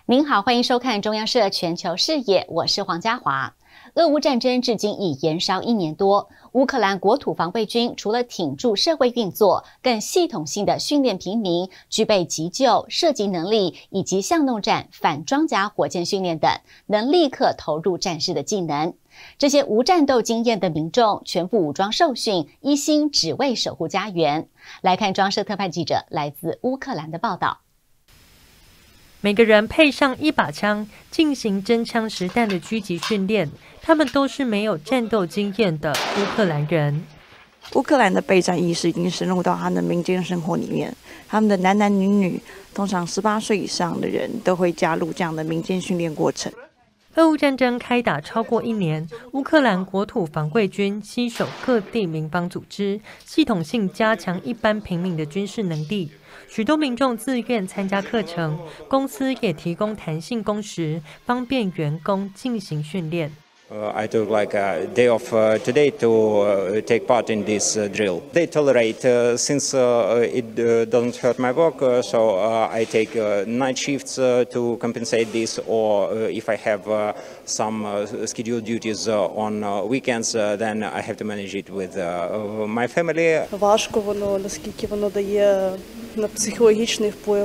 您好，欢迎收看中央社全球视野，我是黄家华。俄乌战争至今已延烧1年多，乌克兰国土防卫军除了挺住社会运作，更系统性的训练平民具备急救、射击能力，以及巷弄战、反装甲火箭训练等，能立刻投入战事的技能。这些无战斗经验的民众全副武装受训，一心只为守护家园。来看中央社特派记者来自乌克兰的报道。 每个人配上一把枪，进行真枪实弹的狙击训练。他们都是没有战斗经验的乌克兰人。 乌克兰的备战意识已经深入到他们的民间生活里面，他们的男男女女，通常18岁以上的人都会加入这样的民间训练过程。 俄乌战争开打超过1年，乌克兰国土防卫军携手各地民防组织，系统性加强一般平民的军事能力。许多民众自愿参加课程，公司也提供弹性工时，方便员工进行训练。 I took like a day off today to take part in this drill. They tolerate since it doesn't hurt my work, so I take night shifts to compensate this, or if I have some scheduled duties on weekends, then I have to manage it with my family. Важко воно, наскільки воно дає на психологічний вплив.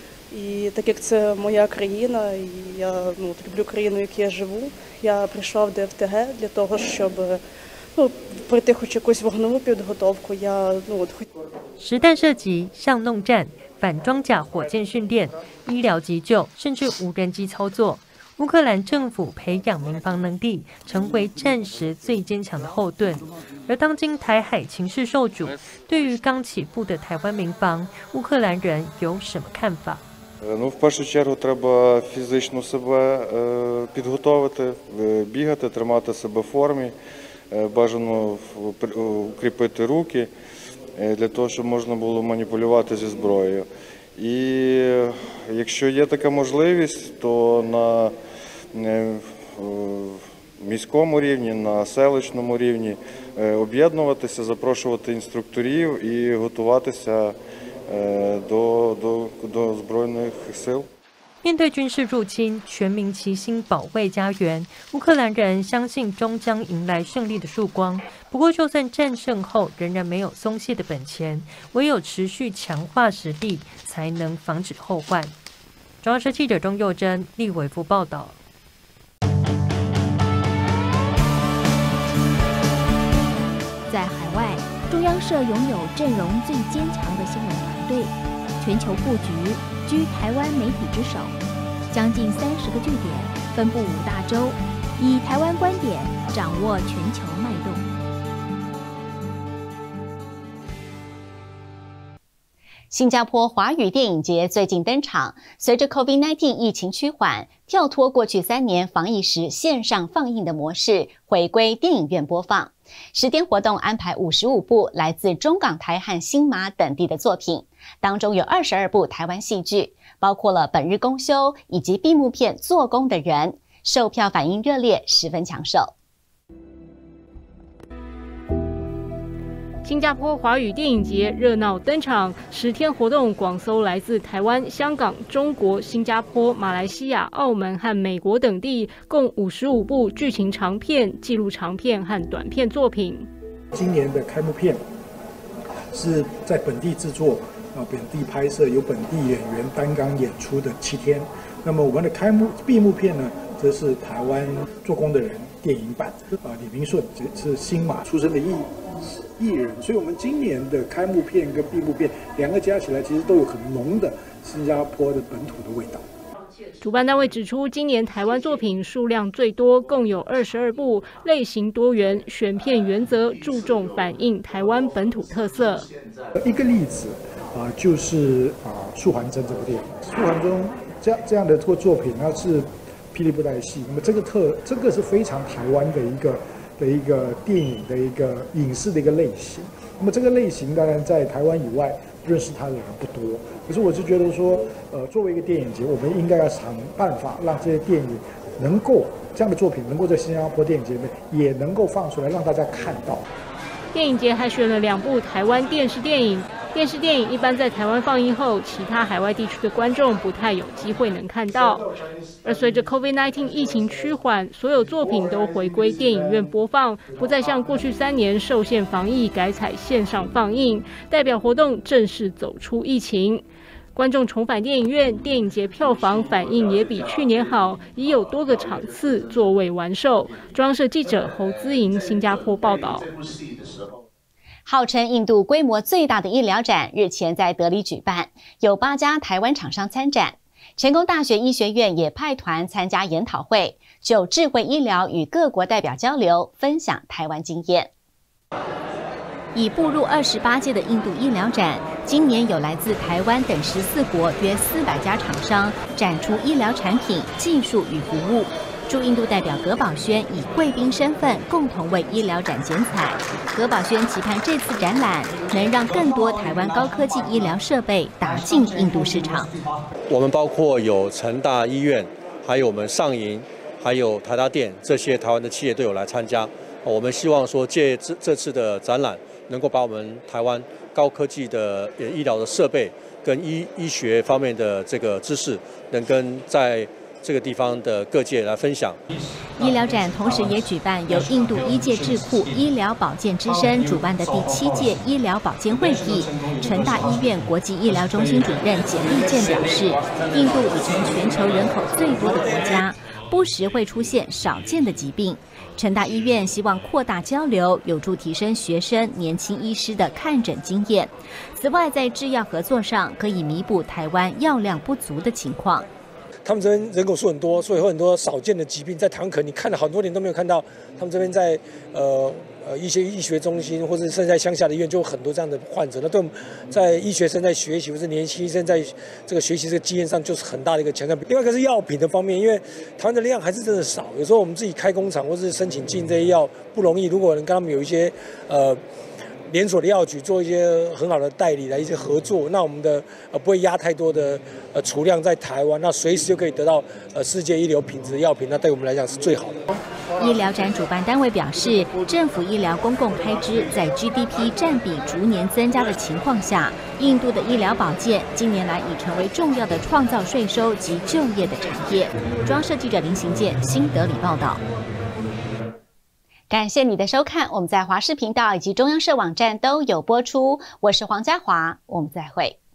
І так як це моя країна, і я люблю країну, в якій я живу, я прийшла в ДФТГ для того, щоб пройти хоч якусь вогневу підготовку. Я 实弹射击、巷弄战、反装甲火箭训练、医疗急救，甚至无人机操作。乌克兰政府培养民防能力，成为战时最坚强的后盾。而当今台海情势受阻，对于刚起步的台湾民防，乌克兰人有什么看法？ В першу чергу треба фізично себе підготовити, бігати, тримати себе в формі, бажано укріпити руки для того, щоб можна було маніпулювати зі зброєю. І якщо є така можливість, то на міському рівні, на селищному рівні об'єднуватися, запрошувати інструкторів і готуватися до збройних сил。 面对军事入侵，全民齐心保卫家园。乌克兰人相信终将迎来胜利的曙光。不过，就算战胜后，仍然没有松懈的本钱，唯有持续强化实力，才能防止后患。中央社记者钟佑珍、立伟夫报道。 在海外，中央社拥有阵容最坚强的新闻团队，全球布局居台湾媒体之首，将近30个据点，分布5大洲，以台湾观点掌握全球脉动。 新加坡华语电影节最近登场，随着 COVID-19 疫情趋缓，跳脱过去3年防疫时线上放映的模式，回归电影院播放。10天活动安排55部来自中港台和新马等地的作品，当中有22部台湾戏剧，包括了《本日公休》以及闭幕片《做工的人》，售票反应热烈，十分抢手。 新加坡华语电影节热闹登场，10天活动广搜来自台湾、香港、中国、新加坡、马来西亚、澳门和美国等地，共55部剧情长片、纪录长片和短片作品。 今年的开幕片是在本地制作、本地拍摄，由本地演员担纲演出的7天。那么我们的闭幕片呢，则是台湾做工的人电影版。李明顺是新马出身的艺人，所以我们今年的开幕片跟闭幕片2个加起来，其实都有很浓的新加坡的本土的味道。 主办单位指出，今年台湾作品数量最多，共有22部，类型多元，选片原则注重反映台湾本土特色。 一个例子就是素还真这部电影，素还真这样的作品，它是霹雳布袋戏，那么这个是非常台湾的一个电影的一个影视的一个类型。那么这个类型当然在台湾以外认识它的人不多，可是我是觉得说，作为一个电影节，我们应该要想办法让这些电影能够这样的作品能够在新加坡电影节里面也能够放出来，让大家看到。 电影节还选了2部台湾电视电影， 电视电影一般在台湾放映后，其他海外地区的观众不太有机会能看到。而随着 COVID-19 疫情趋缓，所有作品都回归电影院播放，不再像过去3年受限防疫改采线上放映，代表活动正式走出疫情。观众重返电影院，电影节票房反应也比去年好，已有多个场次座位完售。中央社记者侯姿莹新加坡报道。 号称印度规模最大的医疗展日前在德里举办，有8家台湾厂商参展。成功大学医学院也派团参加研讨会，就智慧医疗与各国代表交流，分享台湾经验。已步入28届的印度医疗展，今年有来自台湾等14国约400家厂商展出医疗产品、技术与服务。驻印度代表葛宝轩以贵宾身份共同为医疗展剪彩。葛宝轩期盼这次展览能让更多台湾高科技医疗设备打进印度市场。 我们包括有成大医院，还有我们上银，还有台达电这些台湾的企业都有来参加。我们希望说借这次的展览，能够把我们台湾高科技的医疗的设备跟医学方面的这个知识，能跟在这个地方的各界来分享。 医疗展同时也举办由印度医界智库医疗保健之声主办的第7届医疗保健会议。成大医院国际医疗中心主任简立健表示，印度已成全球人口最多的国家，不时会出现少见的疾病。成大医院希望扩大交流，有助提升学生、年轻医师的看诊经验。此外，在制药合作上，可以弥补台湾药量不足的情况。 他们这边人口数很多，所以会很多少见的疾病，在台湾可能你看了好多年都没有看到。他们这边在一些医学中心，或者甚至在乡下的医院，就有很多这样的患者。那对我们在医学生在学习，或是年轻医生在这个学习这个经验上，就是很大的一个强项。另外一个是药品的方面，因为台湾的量还是真的少，有时候我们自己开工厂或是申请进这些药不容易。如果能跟他们有一些连锁的药局做一些很好的代理来一些合作，那我们的不会压太多的储量在台湾，那随时就可以得到世界一流品质的药品，那对我们来讲是最好的。 医疗展主办单位表示，政府医疗公共开支在 GDP 占比逐年增加的情况下，印度的医疗保健近年来已成为重要的创造税收及就业的产业。中央社记者林行健新德里报道。感谢你的收看，我们在华视频道以及中央社网站都有播出。我是黄家华，我们再会。